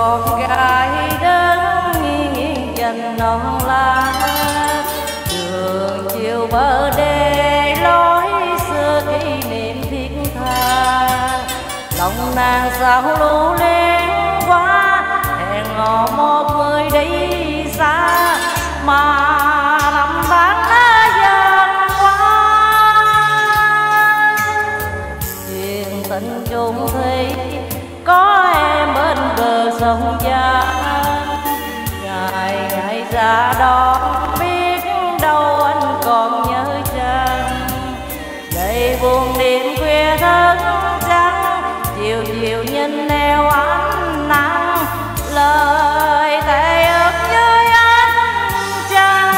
con gái đến nghiêng nghiêng dành non lá. Đường chiều bờ đê lối xưa kỷ niệm thiết tha, lòng nàng sao lưu luyến quá, hẹn hò một người đi xa mà năm tháng đã dần qua. Chuyện tình chung thủy có em bên bờ sông Giang, ngày ngày ra đón biết đâu anh còn nhớ chăng. Đây buồn đêm khuya thức trắng, chiều chiều nhìn neo ánh nắng, lời thề ước với anh chăng.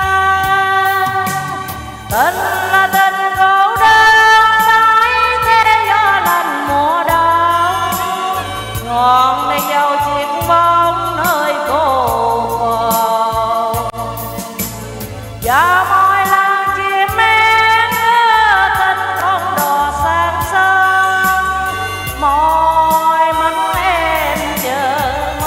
Tình là tình cô đơn nói thế gió lạnh mùa đông, ngọn đèn dầu chiếc bóng nơi cô phòng. Và môi làng chim én đưa tình con đò sang sông, môi mắt em chờ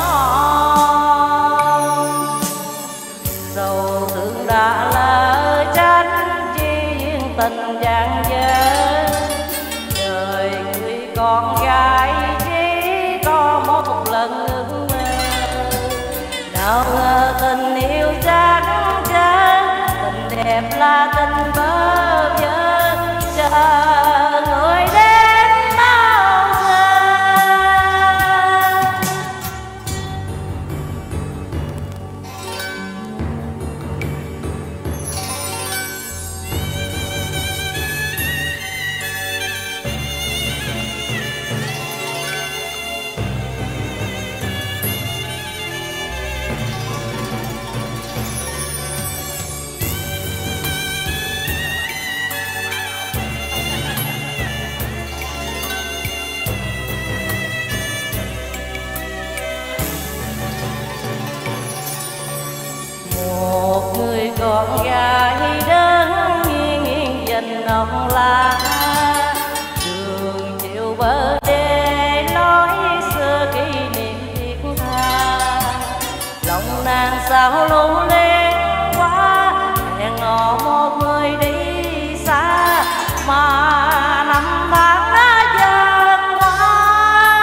mong. Dầu thương đã lỡ tránh chi duyên tình vàng dở, đời người con gái chỉ có một lần ước mơ. Nào ngờ tình yêu chắc chắn, tình đẹp là tình bơ vơ, chờ người đến bao giờ. Một người con gái đến nghiêng nghiêng dành non lá, đường chiều bờ đê lối xưa kỷ niệm thiết tha, lòng nàng sao lưu luyến quá, hẹn hò một người đi xa mà năm tháng đã dần qua.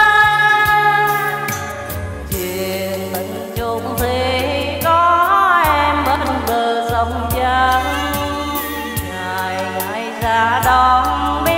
Chuyện tình chung thủy có em bên bờ sông Giang, ngày ngày ra đón